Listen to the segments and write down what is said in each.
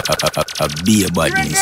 Be a badness.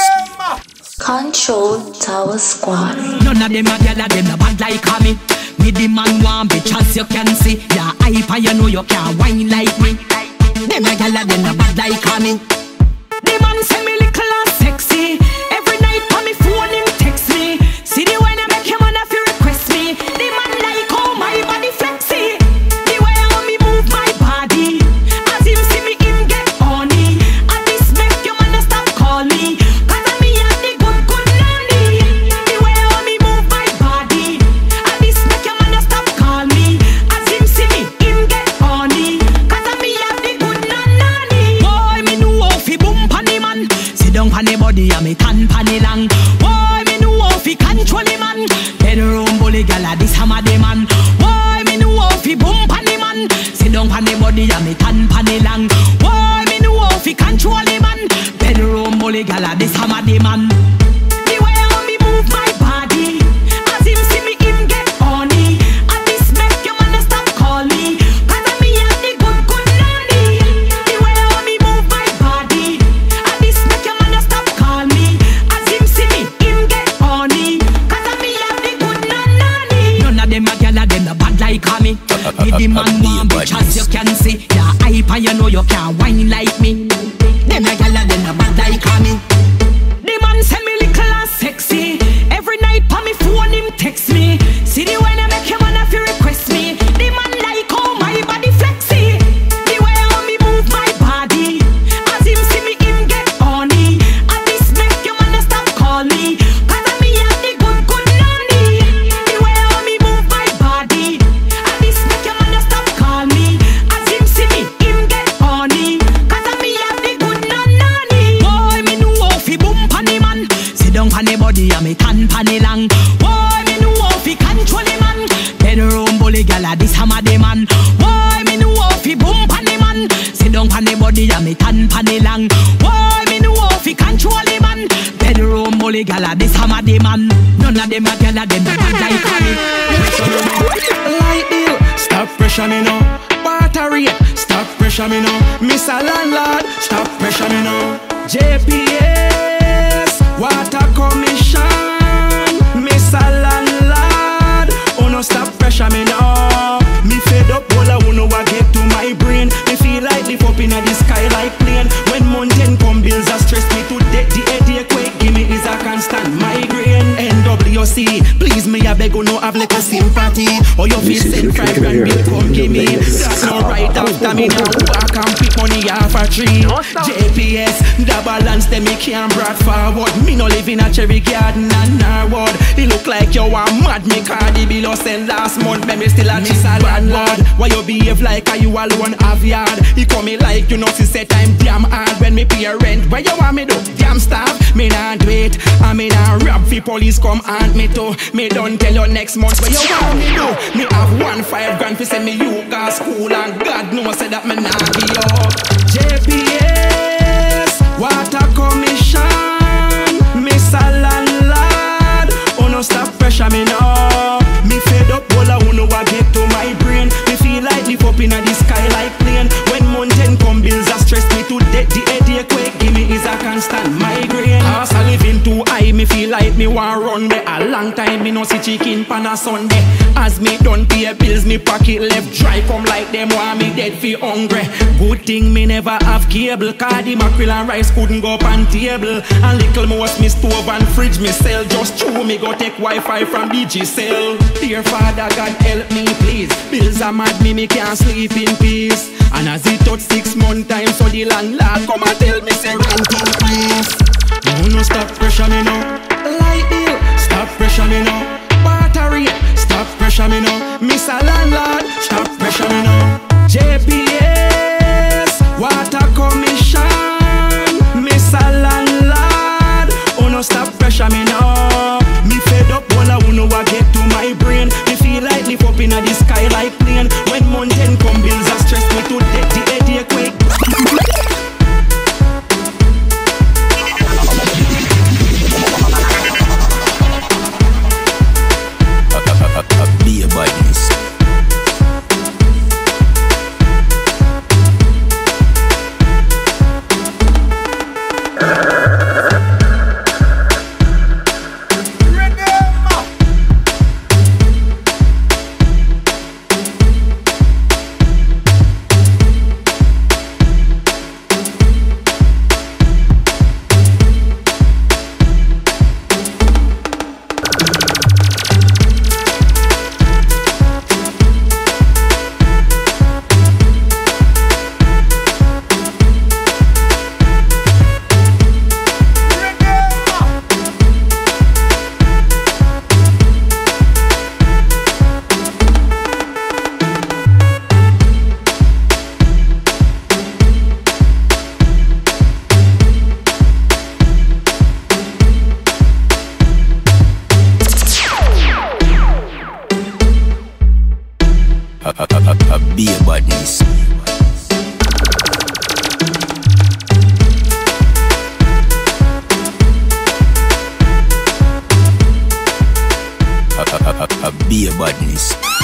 Control Tower Squad. None of them a gyal, them no bad like me. Me the man want bitch as you can see. Yeah, hype and you know you can't whine like me. Them a gyal, them no bad like me. The man say me little and sexy. Every night on me phone him text me. See the way I make him wanna feel request me. The man like how my body flexy. The way how me move my body. As him see me him get horny. And this make you wanna stop call me. Cause I me have the good nanny. The way how me move my body. And this make you wanna stop call me. As him see me him get horny. Cause I me have the good nanny. Boy me know how fi boom pan the man. Sit down pan the body and me tan pan the long. Boy me know how fi control the man. Bedroom bully gala this hammer the man. Boy me know how fi boom pan the man. Sit down pan the body and me tan pan the long. Boy me know how fi control the man. Bedroom bully gala this hammer the man. The way how me move my body. As him see me him get horny. And this make you wanna stop call me. Cause I me have the good nanny. The way how me move my body. And this make you wanna stop call me. As him see me him get horny. Cause I me have the good nanny. None of them a gyal, them no bad like me. Me the man want bitch as you can see. Yeah, hype and you know you can't whine like me. Them a gyal, them no bad like me. The man say me little and sexy. Every night on me phone him text me. See the way I make him wanna feel request me. The man like how my body flexy. The way how me move my body. As him see me him get horny. And this make you wanna stop call me. Cause I me have the good nanny. The way how me move my body. And this make you wanna stop call me. As him see me him get horny. Cause I me have the good nanny. Boy me know how fi boom pan the man. Sit down pan the body and me tan pan the long. Boy me know how fi control the man. Bedroom bully gala this hammer the man. Boy me know how fi boom pan the man. Sit down pan the body and me tan pan the long. Boy me know how fi control the man. Bedroom bully gala this hammer the man. None of them a gyal, them no bad like me. Light deal, stop pressure me now. Water rate, stop pressure me now. Mr. Landlord, stop pressure me now. JPS, Water Commission. Mr. Landlord, oh no stop pressure me now. Me fed up, all I wanna get to my brain. Me feel like live up in the sky like plane. When mountain come bills are stress me to death. The headache quake give me is a constant migraine. NWC, please me I beg you no have little sympathy. Or your face send 5 grand bill come give me. That's not right after me now. I can pick money off a tree. JPS, the balance them me can't brought forward. Me no live in a cherry garden and Norwood. It look like you are mad. Me Cardi below send last month. Me still a Mr. Landlord. Why you behave like you alone have yard? He come me like you know she said I'm damn hard. When me pay rent, where you want me do? Damn staff, me not wait. I me not rap fi police come haunt me too. Me don't tell you next month where you want me do. Me have 1.5 grand fi send me you go school and God knows say that me not give up. JPS, Water Commission, Mr. Landlord, oh no stop pressure me now. Me fed up, all I wanna get to my brain. Me feel like live up in the sky like plane. When mountain come bills are stress me to death. The headache quake give me is a constant migraine. Cause I living too high, me feel like me want run me. A long time me no see chicken pan a Sunday. As me done pay bills, me pocket left dry. Come like them want me dead fi hungry. Good thing me never have cable. Cause the mackerel and rice couldn't go up on table. And little most me stove and fridge me sell. Just true me go take Wi-Fi from Digicel. Dear Father God help me please. Bills are mad me can't sleep in peace. And as it touch 6 month time, so the landlord come and tell me say rent increase. No stop pressure me now. Light deal, stop pressure me now. Water rate, stop pressure me now. Mr. Landlord, stop pressure me now. JPS, Water Commission, Mr. Landlord, oh no stop pressure me now. Me fed up, all I wanna get to my brain. Me feel like live up in the sky like plane. When mountain come bills are stress me to death. The headache quake. Be a badness.